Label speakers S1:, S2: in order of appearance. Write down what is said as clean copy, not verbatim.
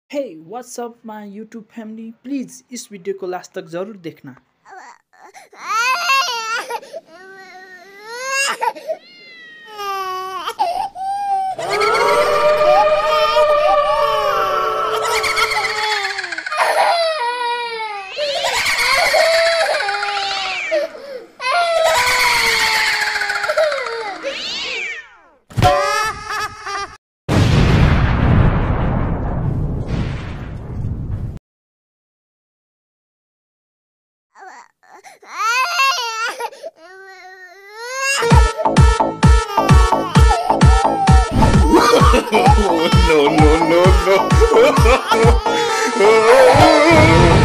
S1: हे what's up my YouTube family please इस video को लास्ट तक ज़रूर देखना।
S2: No, no, no, no.